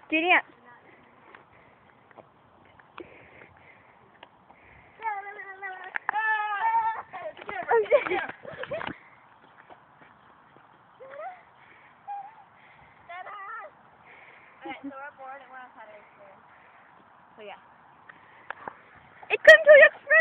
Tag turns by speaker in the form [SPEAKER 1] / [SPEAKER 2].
[SPEAKER 1] Do dance.
[SPEAKER 2] Alright, so we're bored and we're outside of the school. So yeah.
[SPEAKER 1] Ich komme zu dir